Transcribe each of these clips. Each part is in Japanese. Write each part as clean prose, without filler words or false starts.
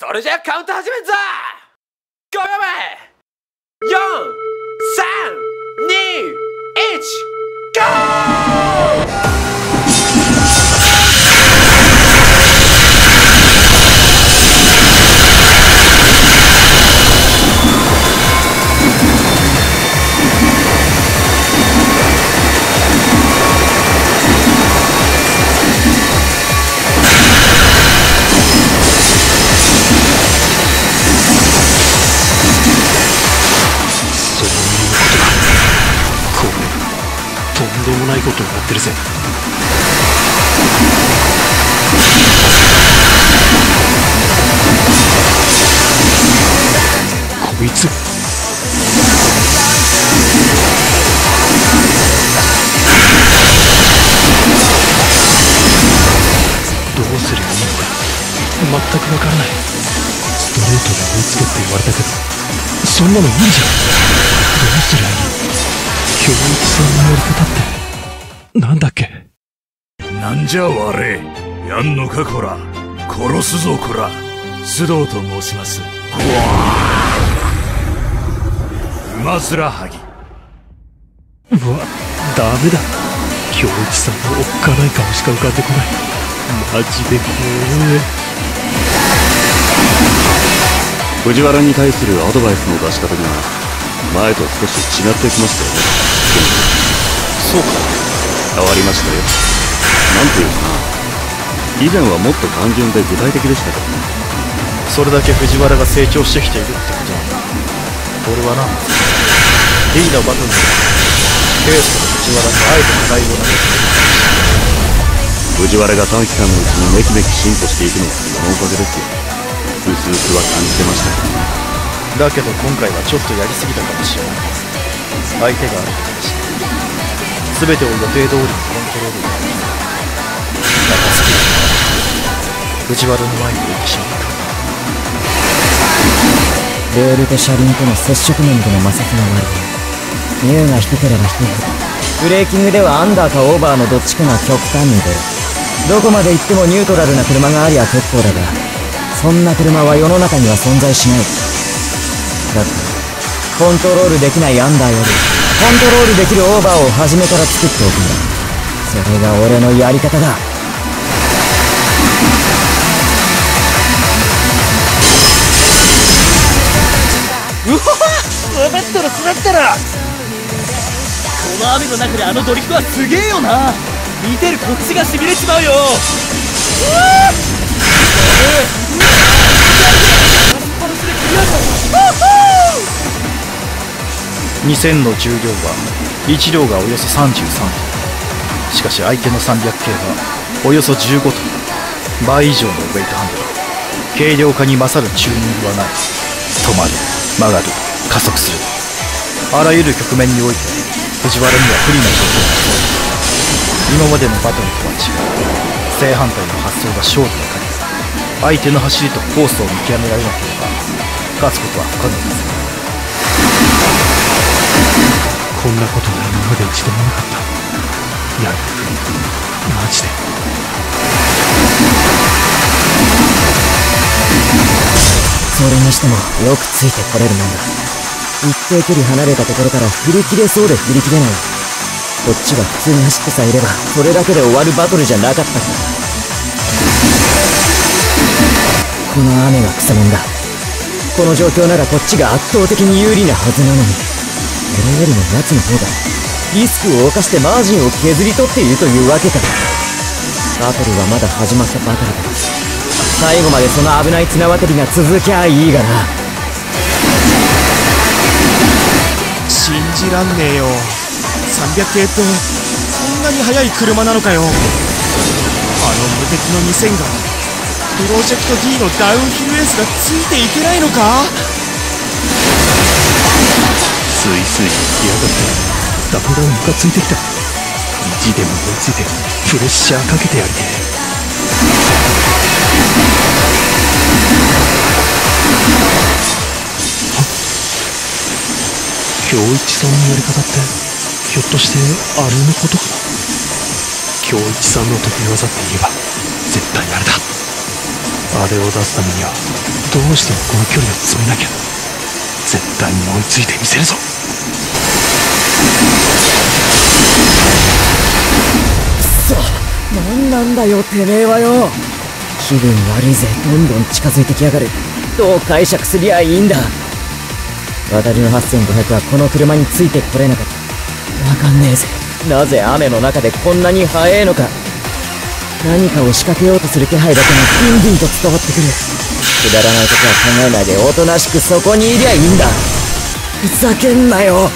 それじゃカウント始めんぞ。5秒前、4、3、2、1、ゴー。 とんでもないことになってるぜ。こいつどうすればいいのか全くわからない。ストレートで追いつけって言われたけど、そんなの無理じゃん。どうすりゃいい？京一さんのやり方ってなんだっけ？ なんじゃ我、やんのかこら。殺すぞこら。須藤と申します。馬面はぎ。 うわ、ダメだ。京一さんのおっかない顔しか浮かんでこない。マジで怖え。 藤原に対するアドバイスの出し方が前と少し違ってきましたよね。 そうか、 変わりましたよ。なんていうかな、以前はもっと単純で具体的でしたからね。 それだけ藤原が成長してきているってことなんだ。俺はな、リーダーバトルでケイスと藤原とあえて互いを投げている。 藤原が短期間のうちにめきめき進歩していくのはそのおかげですよ。うすうすは感じてました。 だけど今回はちょっとやりすぎたかもしれない。相手があることだし、全てを予定通りにコントロールできる。中すぎる。藤原の前に置いてしまった。 レールと車輪との接触面での摩擦が悪い。ミューが低ければ低いほど、ブレーキングではアンダーかオーバーのどっちかが極端に出る。どこまで行ってもニュートラルな車がありゃ結構だが、そんな車は世の中には存在しない。だからコントロールできないアンダーよりコントロールできるオーバーを初めから作っておくんだ。それが俺のやり方だ。 うわっ、滑ったら滑ったら。この雨の中であのドリフトはすげえよな。見てるこっちがしびれちまうよ。 2000の重量は1両がおよそ33トン。しかし相手の300系はおよそ15トン。倍以上のウェイトハンドル。軽量化に勝るチューニングはない。止まる、曲がる、加速する。あらゆる局面において藤原には不利な状況だ。今までのバトルとは違う正反対の発想が勝負の鍵。相手の走りとコースを見極められなければ勝つことは不可能です。 こんなことは今まで一度もなかった。やる、マジで。 それにしてもよくついてこれるもんだ。一定距離離れたところから振り切れそうで振り切れない。こっちは普通に走ってさえいればそれだけで終わるバトルじゃなかったから。この雨はクソもんだ。この状況ならこっちが圧倒的に有利なはずなのに、俺よりも奴の方がリスクを冒してマージンを削り取っているというわけか。バトルはまだ始まったばかりだ。最後までその危ない綱渡りが続きゃいいがな。 信じらんねえよ。300系ってそんなに速い車なのかよ。あの無敵の2000がプロジェクト D のダウンヒルエースがついていけないのか。 スイスイ行きやがってだんだんムカついてきた。意地でも追いついてプレッシャーかけてやりてえ。京一さんのやり方ってひょっとしてあれのことかな。京一さんの得意技って言えば絶対あれだ。 あれを出すためにはどうしてもこの距離を詰めなきゃ。絶対に追いついてみせるぞ。 くそ、何なんだよてめえはよ。気分悪いぜ、どんどん近づいてきやがる。どう解釈すりゃいいんだ。私の8500はこの車についてこれなかった。わかんねえぜ、なぜ雨の中でこんなに速えのか。何かを仕掛けようとする気配だけがビンビンと伝わってくる。くだらないことは考えないでおとなしくそこにいりゃいいんだ。ふざけんなよ。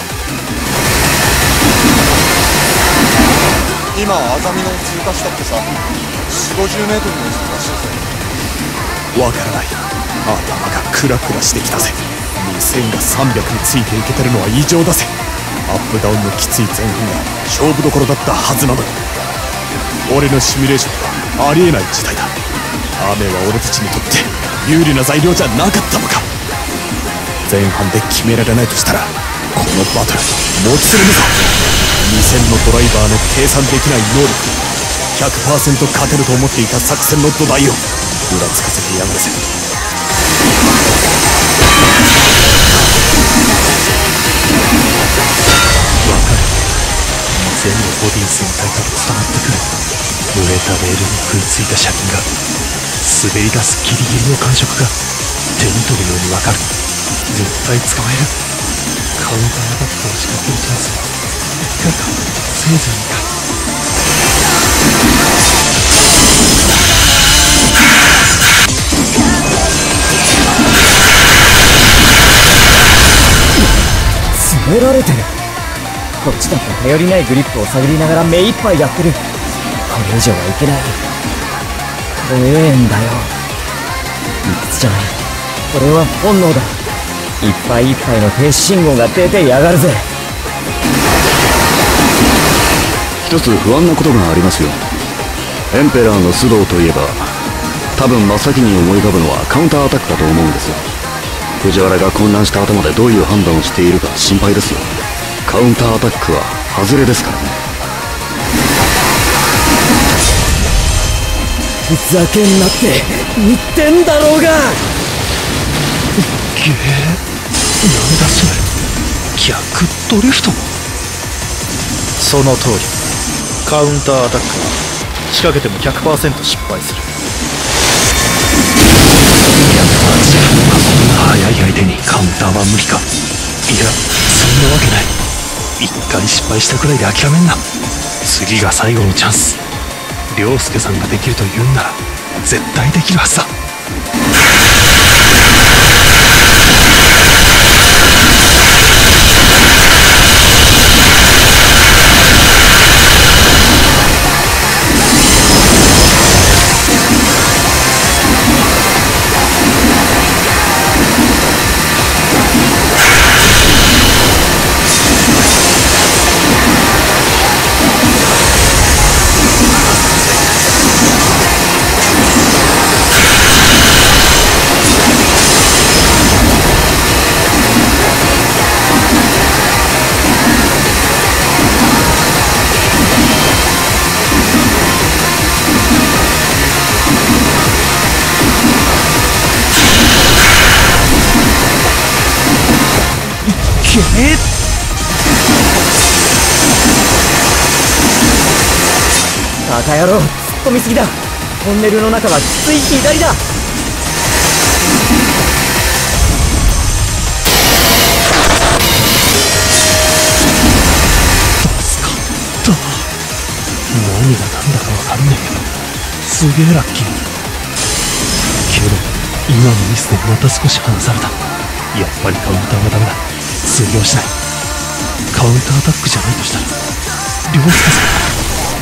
今あざみの通過したってさ、40-50メートルの位置らしいぜ。 わからない。頭がクラクラしてきたぜ。2000が300についていけてるのは異常だぜ。アップダウンのきつい前半が勝負どころだったはずなのに。俺のシミュレーションはありえない事態だ。雨は俺たちにとって有利な材料じゃなかったのか。前半で決められないとしたらこのバトルもつれるぞ。2000のドライバーの計算できない能力、 100% 勝てると思っていた作戦の土台を裏つかせてやがるぜ。 わかる。全部ボディ全体から伝わってくる。濡れたレールに食いついた車輪が滑り出すギリギリの感触が手に取るようにわかる。絶対捕まえる。カウンターアタックを仕掛けるチャンスは1回かせいぜい2回。 詰められてる。こっちだって頼りないグリップを探りながら目いっぱいやってる。これ以上はいけない。怖えんだよ。理屈じゃない、これは本能だ。いっぱいいっぱいの停止信号が出てやがるぜ。 一つ不安なことがありますよ。エンペラーの須藤といえば多分真っ先に思い浮かぶのはカウンターアタックだと思うんですよ。藤原が混乱した頭でどういう判断をしているか心配ですよ。カウンターアタックは外れですからね。 ふざけんなって言ってんだろうが。 なんだそれ、逆ドリフト。 その通り。カウンターアタックは仕掛けても 100% 失敗する。 自分がこんな速い相手にカウンターは無理か。いや、そんなわけない。一回失敗したくらいで諦めんな。次が最後のチャンス。涼介さんができると言うんなら絶対できるはずだ。 バカ野郎、突っ込みすぎだ。トンネルの中はきつい左だ。 助かった。何が何だかわかんねえけどすげえラッキー。けど今のミスでまた少し離された。やっぱりカウンターはダメだ。通用しない。カウンターアタックじゃないとしたら涼介さん。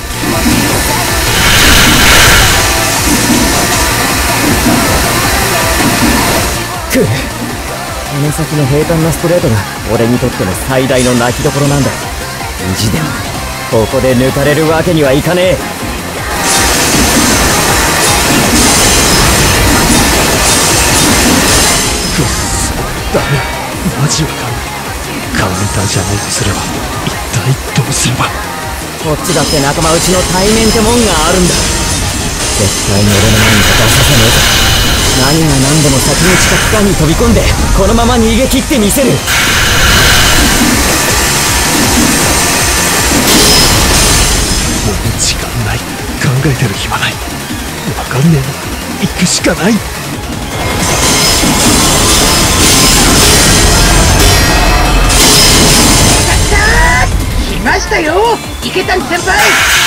くっ、目先の平坦なストレートが俺にとっての最大の泣きどころなんだ。意地でもここで抜かれるわけにはいかねえ。 くっそ、ダメ。マジわかんない。カウンターじゃないとすれば一体どうすれば。 こっちだって仲間内の対面ってもんがあるんだ。絶対に俺の前に立たさせねえぞ。 何でも先に地下区間に飛び込んでこのまま逃げ切ってみせる。もう時間ない、考えてる暇ない。わかんねえ、行くしかない。 来ましたよ、池谷先輩。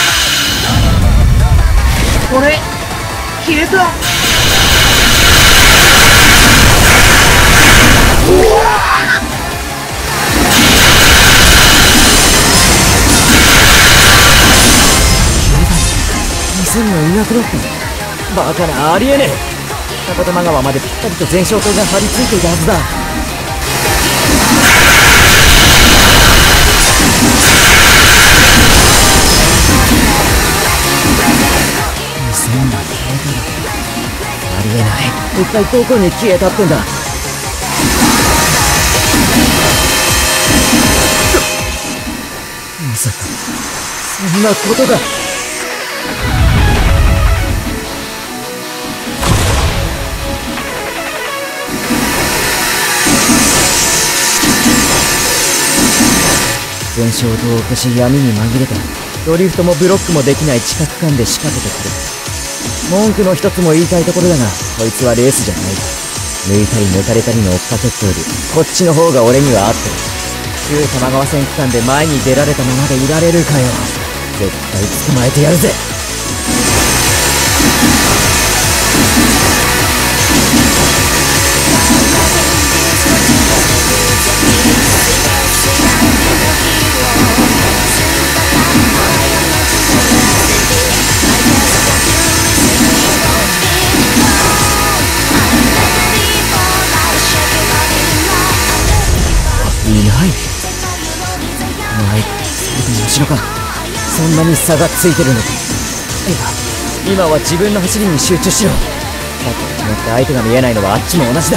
これ消えた。 2000もいなくなった。バカな、ありえねえ。高玉川までぴったりと全焼灯が張り付いていたはずだ。2000が消えたらありえない。一体どこに消えたってんだ。まさかそんなことが。全焼灯を消し闇に紛れたドリフトもブロックもできない地下区間で仕掛けてくる。文句の一つも言いたいところだが、こいつはレースじゃない。抜いたり抜かれたりの追っかけっこよりこっちの方が俺には合ってる。旧玉川線区間で前に出られたままでいられるかよ。絶対捕まえてやるぜ。いない。それとも後ろか。そんなに差がついてるのか。いや、今は自分の走りに集中しろ。だって決まって相手が見えないのはあっちも同じだ。